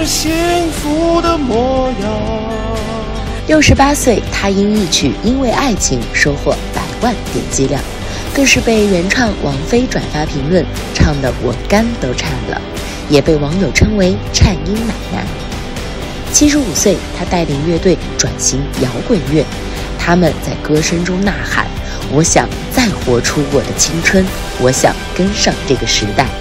是幸福的模样。 68岁，他因一曲《因为爱情》收获100万点击量，更是被原唱王菲转发评论，唱得我肝都颤了，也被网友称为颤音奶奶。75岁，他带领乐队转型摇滚乐，他们在歌声中呐喊：我想再活出我的青春，我想跟上这个时代。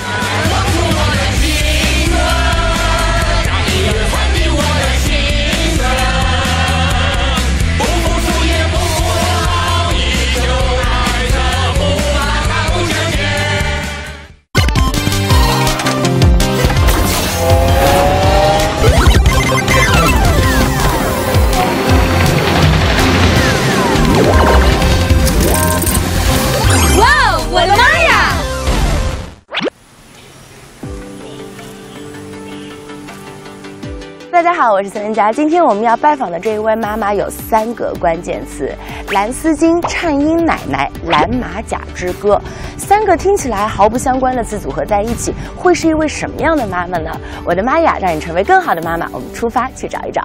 大家好，我是孙佳。今天我们要拜访的这一位妈妈有3个关键词：蓝丝巾、颤音奶奶、蓝马甲之歌。3个听起来毫不相关的词组合在一起，会是一位什么样的妈妈呢？我的妈呀，让你成为更好的妈妈，我们出发去找一找。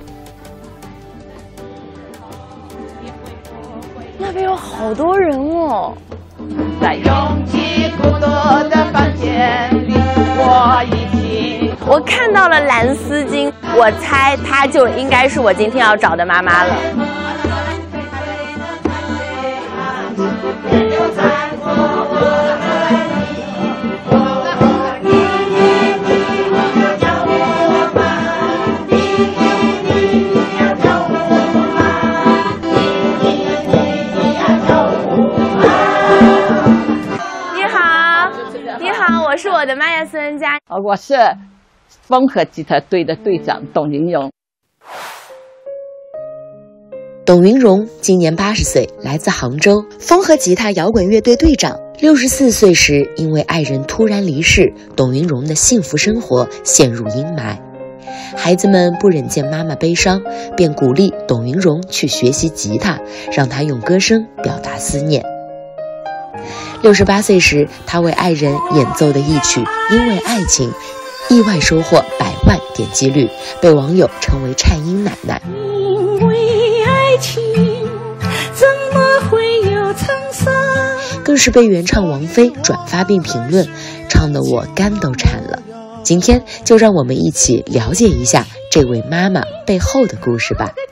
那边有好多人哦。 在拥挤孤独的房间里， 我看到了蓝丝巾，我猜她就应该是我今天要找的妈妈了。你好，我是我的妈呀，孙恩佳。 我是风和吉他队的队长董云荣。 董云荣今年80岁，来自杭州，风和吉他摇滚乐队队长。64岁时，因为爱人突然离世，董云荣的幸福生活陷入阴霾。孩子们不忍见妈妈悲伤，便鼓励董云荣去学习吉他，让他用歌声表达思念。68岁时，他为爱人演奏的一曲《因为爱情》意外收获100万点击率，被网友称为颤音奶奶。 因为爱情怎么会有沧桑， 更是被原唱王菲转发并评论，唱得我肝都颤了。今天就让我们一起了解一下这位妈妈背后的故事吧。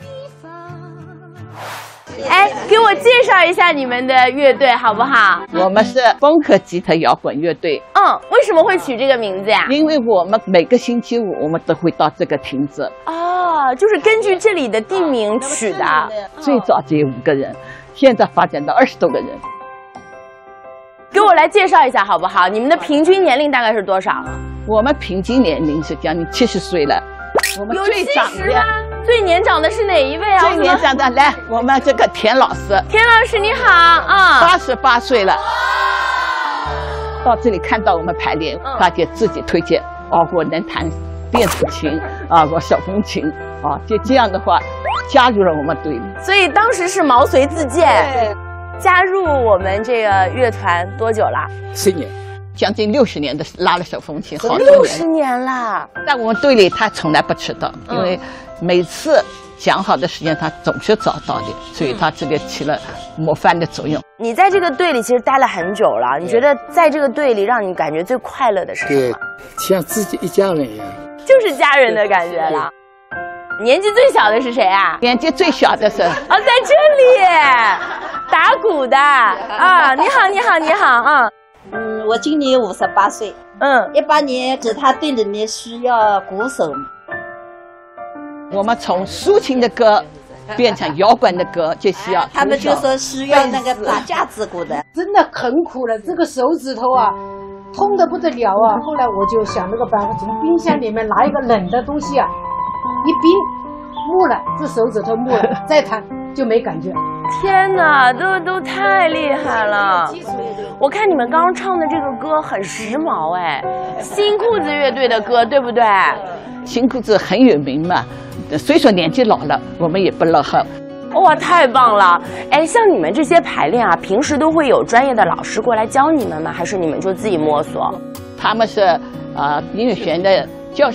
哎，给我介绍一下你们的乐队好不好？ 我们是风和吉他摇滚乐队。 为什么会取这个名字呀？ 因为我们每个星期五我们都会到这个亭子。 哦，就是根据这里的地名取的。 最早只有5个人，现在发展到20多个人。 给我来介绍一下好不好？你们的平均年龄大概是多少？ 我们平均年龄是将近70岁了。我们最长的吗？最年长的是哪一位啊？ 最年长的来，我们这个田老师。 田老师你好啊 ，88岁了。到这里看到我们排练，他就自己推荐，我能弹电子琴我手风琴就这样的话加入了我们队里。 所以当时是毛遂自荐，加入我们这个乐团多久了 ？10年。将近60年的拉了手风琴，好多年 ，60年了。 在我们队里，他从来不迟到，因为每次讲好的时间他总是早到的，所以他这个起了模范的作用。 你在这个队里其实待了很久了，你觉得在这个队里让你感觉最快乐的是什么？ 像自己一家人一样， 就是家人的感觉了。年纪最小的是谁啊？ 年纪最小的是在这里打鼓的你好你好你好我今年58岁。18年吉他队里面需要鼓手。 我们从抒情的歌变成摇滚的歌，就需要他们就说需要那个打架子鼓的， 真的很苦了，这个手指头痛得不得了啊！后来我就想了个办法，从冰箱里面拿一个冷的东西一冰木了，这手指头木了，再弹就没感觉。 天哪，都太厉害了！我看你们刚刚唱的这个歌很时髦新裤子乐队的歌，对不对？ 新裤子很有名嘛，虽说年纪老了，我们也不落后。 哇，太棒了！像你们这些排练平时都会有专业的老师过来教你们吗？还是你们就自己摸索？ 他们是音乐学院的教授，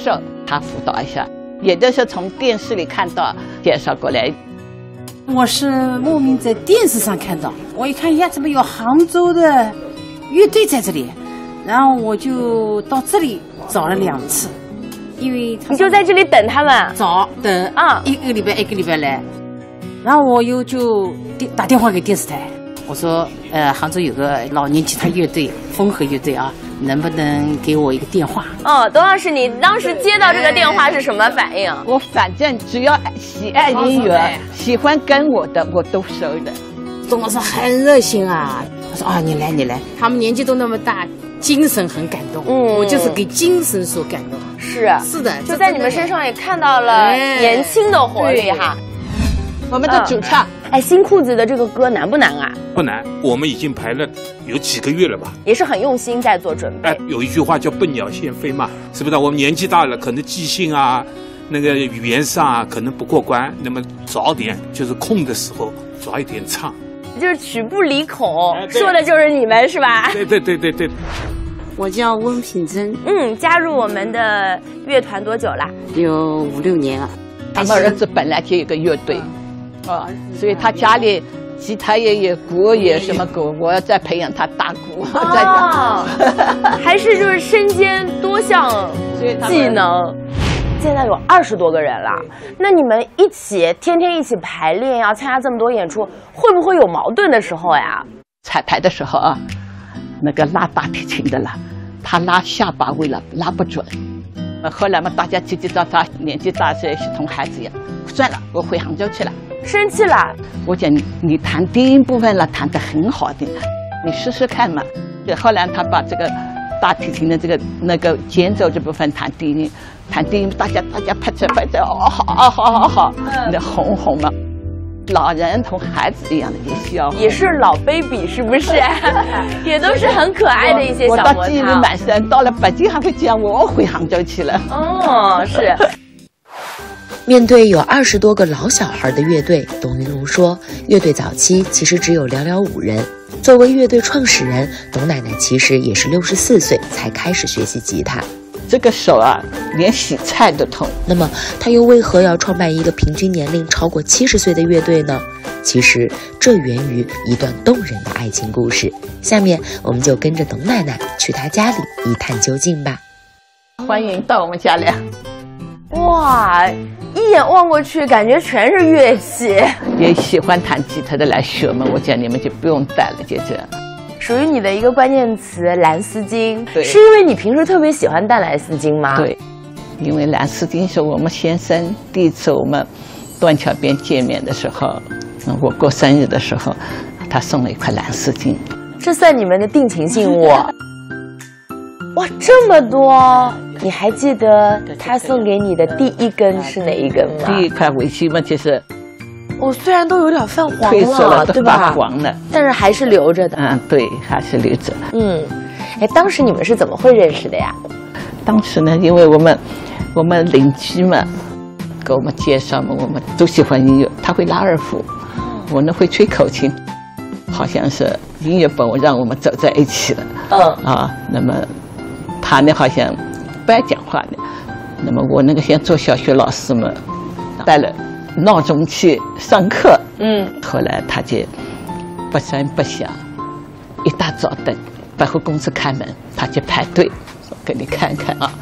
他辅导一下，也就是从电视里看到介绍过来。 我是莫名在电视上看到，我一看呀，怎么有杭州的乐队在这里？然后我就到这里找了2次，因为你就在这里等他们， 等啊，一个礼拜来，然后我就打电话给电视台，我说杭州有个老年吉他乐队风和乐队啊，能不能给我一个电话？ 董老师，你当时接到这个电话是什么反应？ 我反正只要喜爱音乐，喜欢跟我的，我都收的。 董老师很热心啊，他说你来，他们年纪都那么大。精神很感动，我就是给精神所感动。 是的， 就在你们身上也看到了年轻的活力哈。 我们的主唱， 新裤子的这个歌难不难啊？ 不难，我们已经排了有几个月了吧， 也是很用心在做准备。 有一句话叫笨鸟先飞嘛，是不是？我们年纪大了，可能记性啊，那个语言上啊，可能不过关，那么早点就是空的时候早一点唱。 就是曲不离口，说的就是你们是吧？ 对。 我叫温品珍， 加入我们的乐团多久了？ 有5、6年了。 他们儿子本来就有个乐队，所以他家里吉他也有，鼓也什么鼓，我要再培养他打鼓。 还是就是身兼多项技能。现在有20多个人了，那你们天天一起排练，要参加这么多演出，会不会有矛盾的时候呀？ 彩排的时候啊，那个拉大提琴的啦，他拉下把位了，拉不准。后来嘛，大家叽叽喳喳，年纪大些同孩子一样，算了，我回杭州去了。 生气了？我讲你弹低音部分了，弹得很好的，你试试看嘛。后来他把这个大提琴的那个间奏这部分弹低音，大家拍手，好，那红嘛。老人同孩子一样的，也是老 baby 是不是？也都是很可爱的一些小摩擦。我到记忆力满深，到了北京还会讲我回杭州去了。 是。 面对有20多个老小孩的乐队，董云蓉说，乐队早期其实只有寥寥5人。作为乐队创始人，董奶奶其实也是64岁才开始学习吉他。 这个手啊，连洗菜都痛。 那么，他又为何要创办一个平均年龄超过70岁的乐队呢？其实，这源于一段动人的爱情故事。下面，我们就跟着董奶奶去她家里一探究竟吧。 欢迎到我们家来。 哇，一眼望过去，感觉全是乐器。 也喜欢弹吉他的来学嘛，我讲你们就不用带了，就这样。 属于你的一个关键词蓝丝巾，是因为你平时特别喜欢戴蓝丝巾吗？ 对，因为蓝丝巾是我们先生第一次我们断桥边见面的时候，我过生日的时候，他送了一块蓝丝巾， 这算你们的定情信物。哇，这么多！你还记得他送给你的第一根是哪一根吗？ 第一块围巾嘛，就是虽然都有点泛黄了， 对吧？ 黄了， 但是还是留着的。 对，还是留着。 当时你们是怎么会认识的呀？ 当时呢，因为我们邻居嘛，给我们介绍嘛，我们都喜欢音乐，他会拉二胡，我呢会吹口琴，好像是音乐本让我们走在一起了。那么他呢好像不爱讲话的，那么我那个先做小学老师嘛，带了闹钟去上课。后来他就不声不响，一大早等百货公司开门，他就排队，说给你看看啊。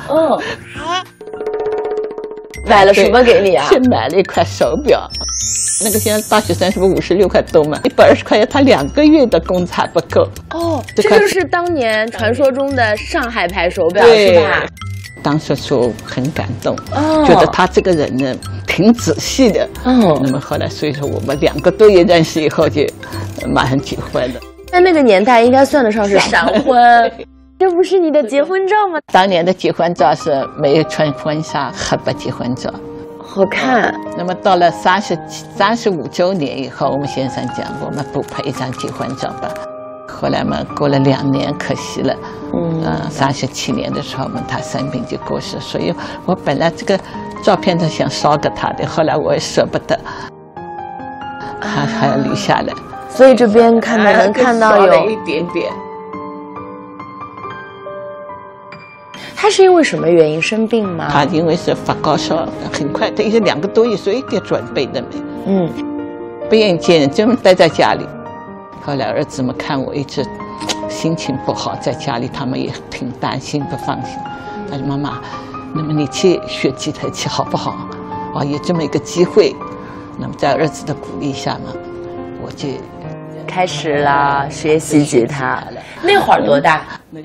买了什么给你啊？ 先买了一块手表，那个现在大学生是不是56块多嘛？120块，他2个月的工资还不够。 这就是当年传说中的上海牌手表是吧？ 当时说很感动，觉得他这个人呢挺仔细的。那么后来所以说我们2个多月认识以后就马上结婚了。 那个年代应该算得上是闪婚。这不是你的结婚照吗？ 当年的结婚照是没有穿婚纱，黑白结婚照， 好看。 那么到了35周年以后，我们先生讲我们补拍一张结婚照吧。后来嘛，过了2年，可惜了。37年的时候嘛，他生病就过世，所以我本来这个照片都想烧给他的，后来我也舍不得，还要留下来。 所以这边能看到有一点点。 他是因为什么原因生病吗？ 他因为是发高烧，很快，他2个多月，所以一点准备都没。不愿意见人，专门待在家里。后来儿子们看我一直心情不好，在家里他们也挺担心不放心。他说：“妈妈，那么你去学吉他去好不好？有这么一个机会。”那么在儿子的鼓励下嘛，我就开始了学习吉他。那会儿多大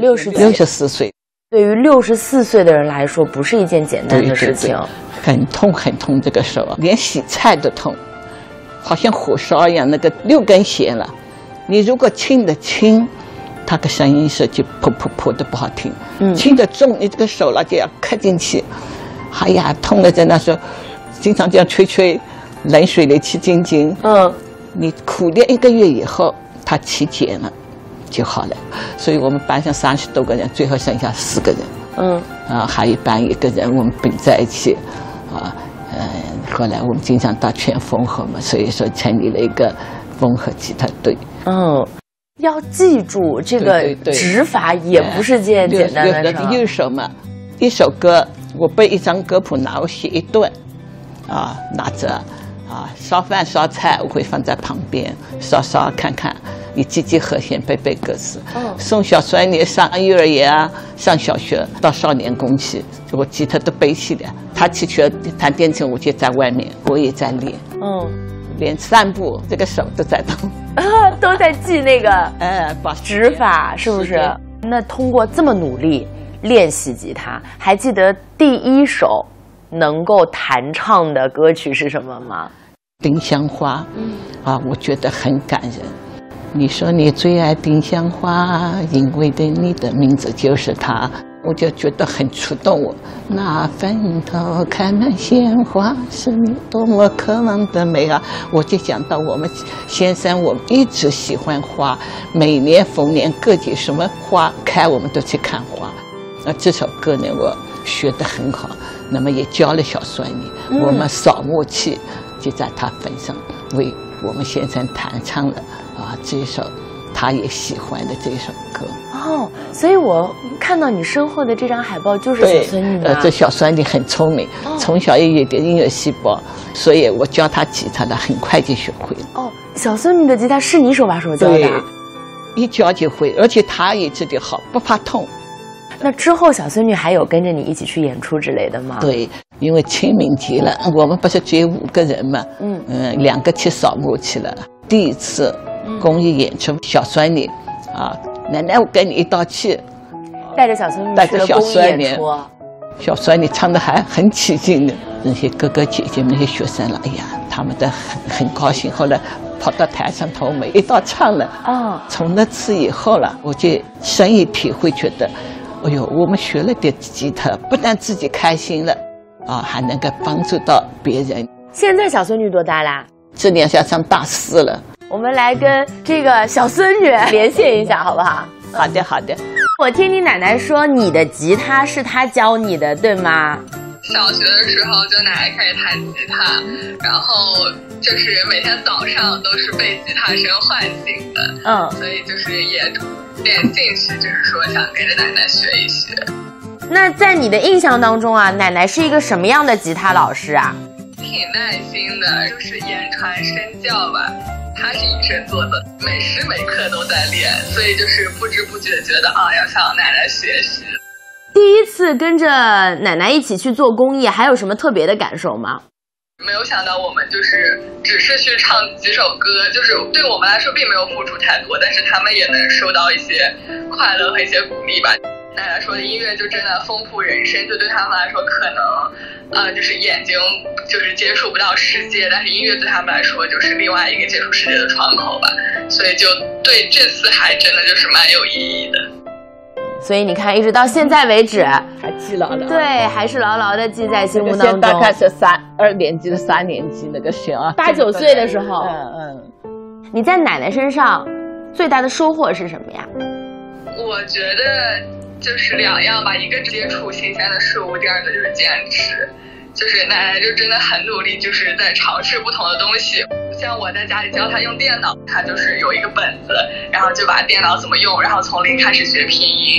？64 岁。 对于64岁的人来说，不是一件简单的事情。 对，很痛，这个手连洗菜都痛，好像火烧一样。那个6根弦了，你如果轻的轻，它的声音是就噗的不好听。轻的重，你这个手了就要刻进去。哎呀，痛的在那时候，经常这样吹冷水里去静。你苦练1个月以后，它起茧了。就好了，所以我们班上30多个人，最后剩下4个人。还有一班1个人，我们并在一起。后来我们经常到全丰和嘛，所以说成立了一个丰和吉他队。 要记住这个指法也不是件简单的事。 右手嘛，一首歌我背一张歌谱拿，我写一段，拿着烧饭烧菜我会放在旁边烧看看。你记和弦，背歌词。送小孙女上幼儿园上小学，到少年宫去，我吉他都背起来。他去学弹电琴，我就在外面，我也在练。连散步，这个手都在动， 都在记那个把指法，是不是？那通过这么努力练习吉他，还记得第1首能够弹唱的歌曲是什么吗？ 丁香花。我觉得很感人。你说你最爱丁香花，因为对你的名字就是它，我就觉得很触动我。那坟头开满鲜花，是你多么渴望的美啊！我就想到我们先生，我们一直喜欢花，每年逢年各节什么花开，我们都去看花。这首歌呢，我学得很好，那么也教了小孙女。我们扫墓去，就在他坟上为我们先生弹唱了。这首他也喜欢的这首歌。 所以我看到你身后的这张海报就是小孙女吗？ 这小孙女很聪明，从小也有点音乐细胞，所以我教她吉他的很快就学会了。 小孙女的吉他是你手把手教的？ 对，一教就会，而且她也知道好，不怕痛。 那之后小孙女还有跟着你一起去演出之类的吗？ 对，因为清明节了，我们不是只有5个人嘛，2个去扫墓去了。第一次公益演出，小孙女奶奶我跟你一道去， 带着小孙女去了公益演出。 小孙女唱的还很起劲的，那些哥哥姐姐们那些学生了，哎呀，他们都很高兴。后来跑到台上头，我们一道唱了。从那次以后了，我就深以体会，觉得哎呦，我们学了点吉他，不但自己开心了还能够帮助到别人。 现在小孙女多大啦？ 这年要上大4了。 我们来跟这个小孙女连线一下，好不好？ 好的。 我听你奶奶说，你的吉他是她教你的，对吗？ 小学的时候就奶奶开始弹吉他，然后就是每天早上都是被吉他声唤醒的。所以就是也点兴趣，就是说想跟着奶奶学一学。 那在你的印象当中奶奶是一个什么样的吉他老师啊？ 挺耐心的，就是言传身教吧。他是以身作则，每时每刻都在练，所以就是不知不觉觉得要向奶奶学习。 第一次跟着奶奶一起去做公益，还有什么特别的感受吗？ 没有想到我们就是只是去唱几首歌，就是对我们来说并没有付出太多，但是他们也能收到一些快乐和一些鼓励吧。奶奶说的音乐就真的丰富人生，就对他们来说可能就是眼睛就是接触不到世界，但是音乐对他们来说就是另外一个接触世界的窗口吧，所以就对这次还真的就是蛮有意义的。 所以你看，一直到现在为止还记牢了。 对，还是牢牢的记在心目当中。 大概是2年级的3年级那个时候 8、9岁的时候。你在奶奶身上最大的收获是什么呀？ 我觉得就是2样吧，一个接触新鲜的事物，第二个就是坚持。就是奶奶就真的很努力，就是在尝试不同的东西。像我在家里教她用电脑，她就是有一个本子，然后就把电脑怎么用，然后从零开始学拼音。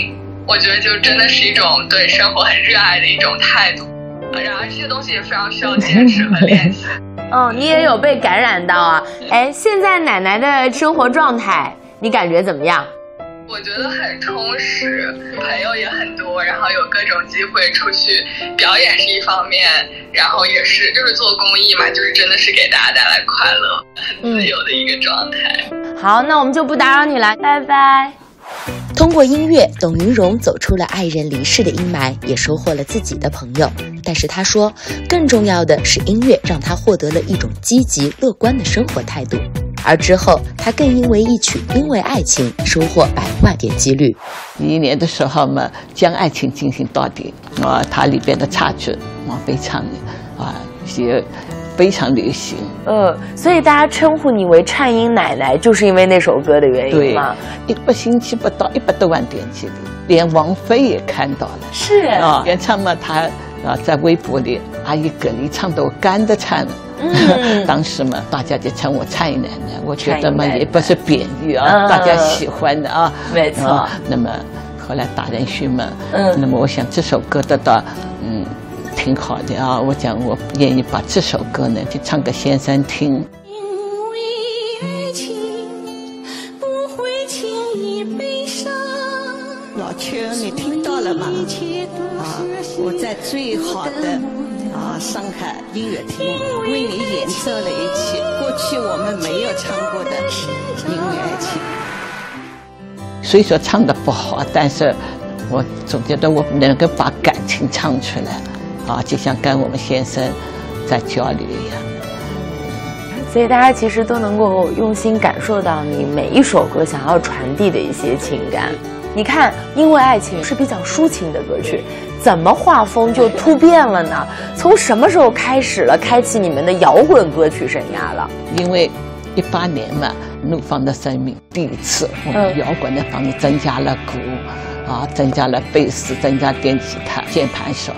我觉得就真的是一种对生活很热爱的一种态度。然而这些东西也非常需要坚持和练习。 你也有被感染到啊？哎，现在奶奶的生活状态，你感觉怎么样？ 我觉得很充实，朋友也很多，然后有各种机会出去表演是一方面，然后也是就是做公益嘛，就是真的是给大家带来快乐，很自由的一个状态。 好，那我们就不打扰你了，拜拜。 通过音乐，董云蓉走出了爱人离世的阴霾，也收获了自己的朋友。但是她说，更重要的是音乐让她获得了一种积极乐观的生活态度。而之后，她更因为一曲《因为爱情》收获100万点击率。 11年的时候嘛，将爱情进行到底它里边的插曲非常也非常流行。 所以大家称呼你为颤音奶奶，就是因为那首歌的原因吗？ 对，1个星期不到100多万点击率，连王菲也看到了。 是原唱嘛，她在微博里，阿姨歌里唱得我干的颤了。当时嘛，大家就称我颤音奶奶，我觉得嘛也不是贬义大家喜欢的没错。 那么后来大人询问，那么我想这首歌得到挺好的我讲我愿意把这首歌呢就唱给先生听。 因为爱情不会轻易悲伤。 老邱，你听到了吗？我在最好的上海音乐厅为你演奏了一曲过去我们没有唱过的《因为爱情》。 虽说唱得不好，但是我总觉得我能够把感情唱出来就像跟我们先生在交流一样。 所以大家其实都能够用心感受到你每一首歌想要传递的一些情感。你看，因为爱情是比较抒情的歌曲，怎么画风就突变了呢？从什么时候开始了开启你们的摇滚歌曲生涯了？ 因为18年嘛，怒放的生命第一次，我们摇滚的方面增加了鼓增加了贝斯，增加电吉他、键盘手。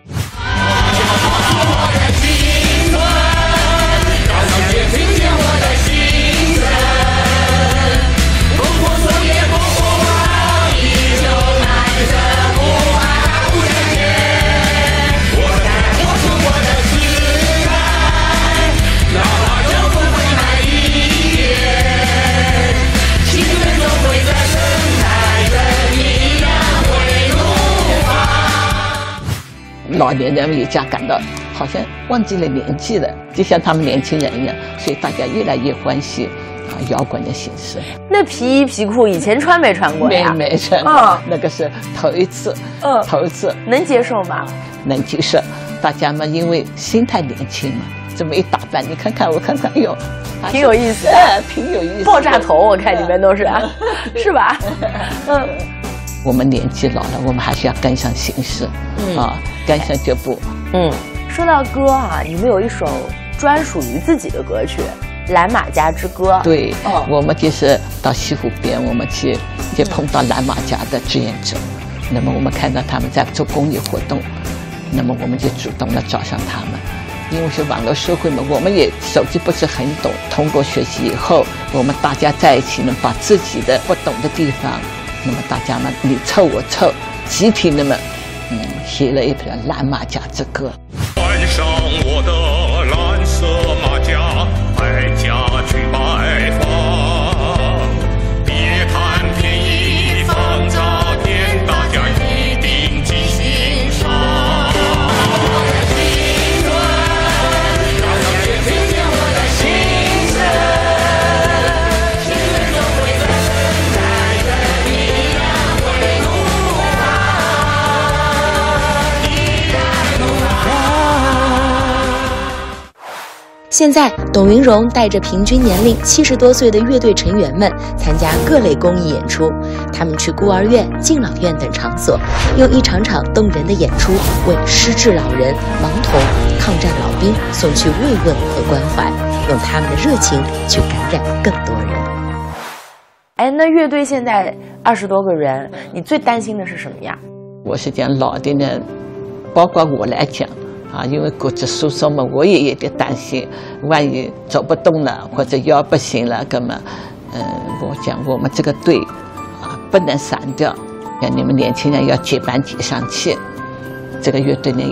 老年人也加感到好像忘记了年纪了，就像他们年轻人一样，所以大家越来越欢喜摇滚的形式。 那皮衣皮裤以前穿没穿过呀？ 没穿过，那个是头一次。头一次能接受吗？ 能接受。大家嘛，因为心态年轻嘛，这么一打扮，你看看我看看，哎呦， 挺有意思的， 挺有意思。 爆炸头，我看里面都是，是吧？ 我们年纪老了，我们还是要跟上形势跟上脚步。 说到歌你们有一首专属于自己的歌曲《蓝马甲之歌》。 对，我们就是到西湖边，我们去就碰到蓝马甲的志愿者，那么我们看到他们在做公益活动，那么我们就主动的找上他们。因为是网络社会嘛，我们也手机不是很懂，通过学习以后，我们大家在一起呢，把自己的不懂的地方，那么大家呢你凑我凑，集体那么写了一篇《蓝马甲之歌》。 换上我的蓝色马甲，百家去拜访，别谈便宜放炸店，大家一定记欣赏。 现在，董云蓉带着平均年龄70多岁的乐队成员们参加各类公益演出。他们去孤儿院、敬老院等场所，用一场场动人的演出，为失智老人、盲童、抗战老兵送去慰问和关怀，用他们的热情去感染更多人。 那乐队现在20多个人，你最担心的是什么呀？ 我是讲老的呢，包括我来讲。因为骨质疏松嘛，我也有点担心，万一走不动了或者腰不行了，那么，我讲我们这个队不能散掉， 你们年轻人要接班接上去，这个乐队呢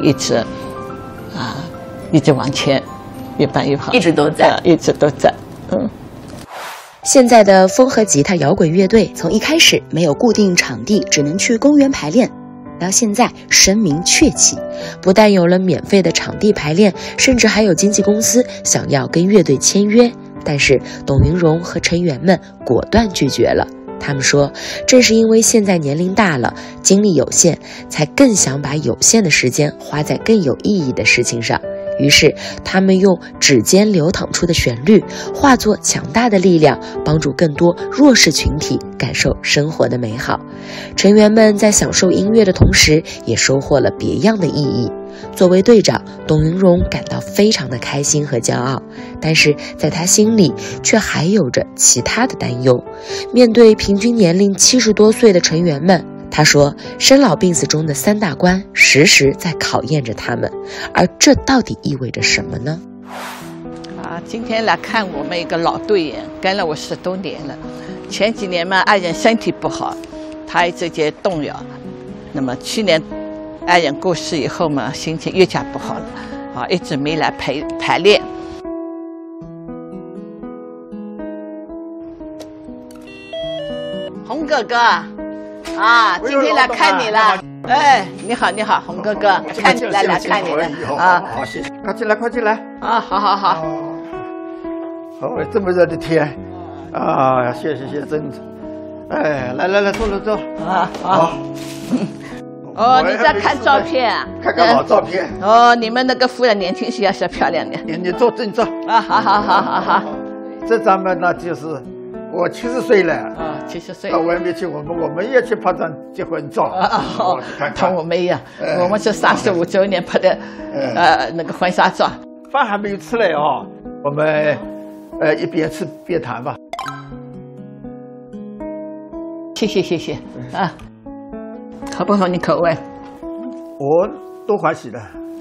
一直往前，越办越好， 一直都在， 一直都在。 现在的风和吉他摇滚乐队从一开始没有固定场地，只能去公园排练，到现在声名鹊起，不但有了免费的场地排练，甚至还有经纪公司想要跟乐队签约，但是董云蓉和成员们果断拒绝了。他们说，正是因为现在年龄大了，精力有限，才更想把有限的时间花在更有意义的事情上。于是他们用指尖流淌出的旋律化作强大的力量，帮助更多弱势群体感受生活的美好。成员们在享受音乐的同时，也收获了别样的意义。作为队长，董云蓉感到非常的开心和骄傲，但是在她心里却还有着其他的担忧。面对平均年龄70多岁的成员们，他说，生老病死中的3大关时时在考验着他们，而这到底意味着什么呢？ 今天来看我们一个老队员，跟了我10多年了。前几年嘛，爱人身体不好，他一直在动摇。那么去年爱人过世以后嘛，心情越加不好了，一直没来排练。洪哥哥。今天来看你了。哎，你好，你好，洪哥哥，看你来看你了好，谢谢，快进来，快进来。 好。 这么热的天，谢谢，真。哎，来，坐。好。 你在看照片啊？ 看老照片。 你们那个夫人年轻时也是漂亮的。 你坐正坐。 好。 这张嘛，那就是我70岁了。 70岁到外面去，我们也去拍张结婚照。 同我们一样，我们是35周年拍的那个婚纱照。 饭还没有吃嘞我们一边吃边谈吧。 谢谢合不合你口味？ 我都欢喜的。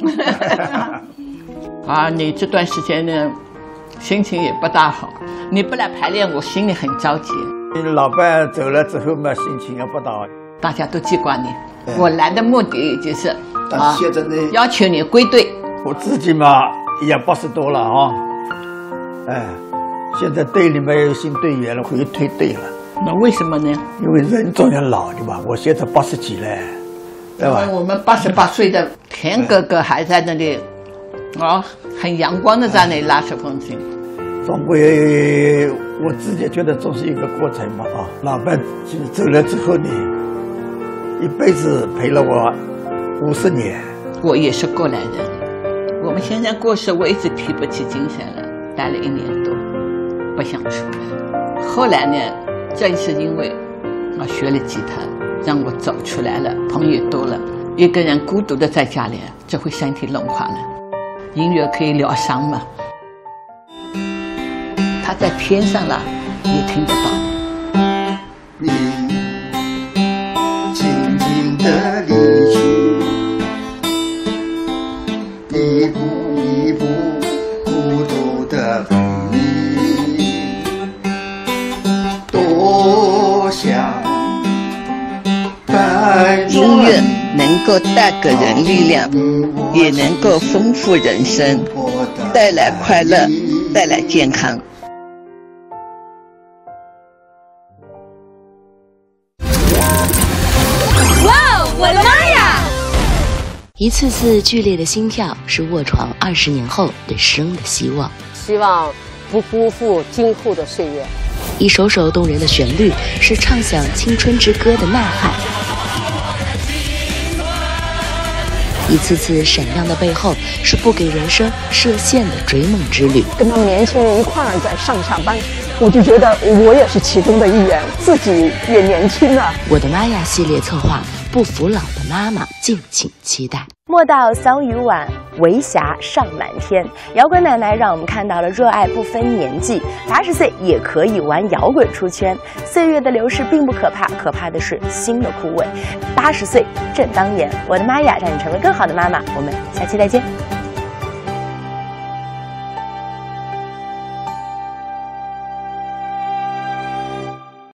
你这段时间呢，心情也不大好，你不来排练，我心里很着急。 老伴走了之后嘛，心情也不大， 大家都记挂你。我来的目的就是现在呢， 要求你归队。 我自己嘛也80多了现在队里面有新队员了，可以退队了。 那为什么呢？ 因为人总要老的嘛，我现在80几了，对吧？ 我们88岁的田哥哥还在那里，很阳光的在那里拉手风琴。 总归我自己觉得总是一个过程嘛老伴走了之后呢，一辈子陪了我50年。 我也是过来的，我们先生过世，我一直提不起精神了，待了1年多，不想出来。后来呢，正是因为我学了吉他，让我走出来了，朋友多了。一个人孤独的在家里，就会身体弄垮了。音乐可以疗伤嘛。他在天上了，也听得到。 你静静地离去，一步一步孤独地陪你，多想音乐能够带给人力量，也能够丰富人生，带来快乐，带来健康。 我的妈呀！一次次剧烈的心跳，是卧床20年后对生的希望。 希望不辜负今后的岁月。 一首首动人的旋律，是唱响青春之歌的呐喊。一次次闪亮的背后，是不给人生设限的追梦之旅。 跟他们年轻人一块儿在上下班，我就觉得我也是其中的一员，自己也年轻啊。 我的妈呀系列策划，不服老的妈妈，敬请期待。 莫道桑榆晚，维霞尚满天。摇滚奶奶让我们看到了热爱不分年纪，80岁也可以玩摇滚出圈。岁月的流逝并不可怕，可怕的是心的枯萎。80岁正当年，我的妈呀，让你成为更好的妈妈。我们下期再见。